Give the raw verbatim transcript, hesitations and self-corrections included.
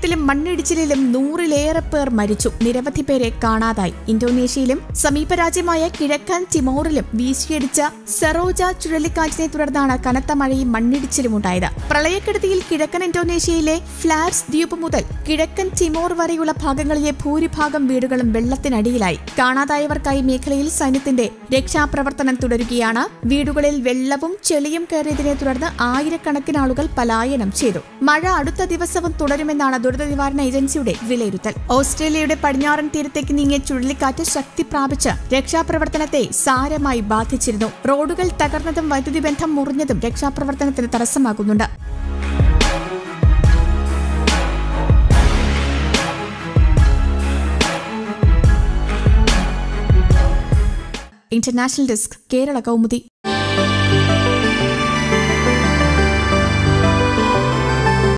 പ്രളയത്തിലും മണ്ണിടിച്ചിലിലും നൂറിലേറെ പേർ മരിച്ചു. നിരവധി പേരെ കാണാതായി. ഇന്തോനേഷ്യയിലും സമീപ രാജ്യമായ കിഴക്കൻ തിമോറിലും വീശിയടിച്ച സെറോജ ചുഴലിക്കാറ്റിനെ തുടർന്നാണ് കനത്ത മഴയും മണ്ണിടിച്ചിലും ഉണ്ടായത്. പ്രളയക്കെടുതിയിൽ കിഴക്കൻ ഇന്തോനേഷ്യയിലെ ഫ്ലാറ്റ്സ് ദ്വീപ് മുതൽ കിഴക്കൻ തിമോർ വരെയുള്ള ഭാഗങ്ങളിലെ ഭൂരിഭാഗം വീടുകളും വെള്ളത്തിനടിയിലായി. കാണാതായവർക്കായി മേഖലയിൽ സൈന്യത്തിന്റെ രക്ഷാപ്രവർത്തനം തുടരുകയാണ്. വീടുകളിൽ വെള്ളവും ചെളിയും കയറിയതിനെ തുടർന്ന് ആയിരക്കണക്കിന് ആളുകൾ പലായനം ചെയ്തു. മഴ അടുത്ത ദിവസവും തുടരുമെന്നാണ് ദുരന്ത നിവാരണ ഏജൻസിയുടെ വിലയിരുത്തൽ. ഓസ്ട്രേലിയയുടെ പടിഞ്ഞാറൻ തീരത്തേക്ക് നീങ്ങിയ ചുഴലിക്കാറ്റ് ശക്തി പ്രാപിച്ച് രക്ഷാപ്രവർത്തനത്തെ സാരമായി ബാധിച്ചിരുന്നു. റോഡുകൾ തകർന്നതും വൈദ്യുതി ബന്ധം മുറിഞ്ഞതും രക്ഷാപ്രവർത്തനത്തിന് തടസ്സമാകുന്നുണ്ട്. International desk, Kerala Kaumudi.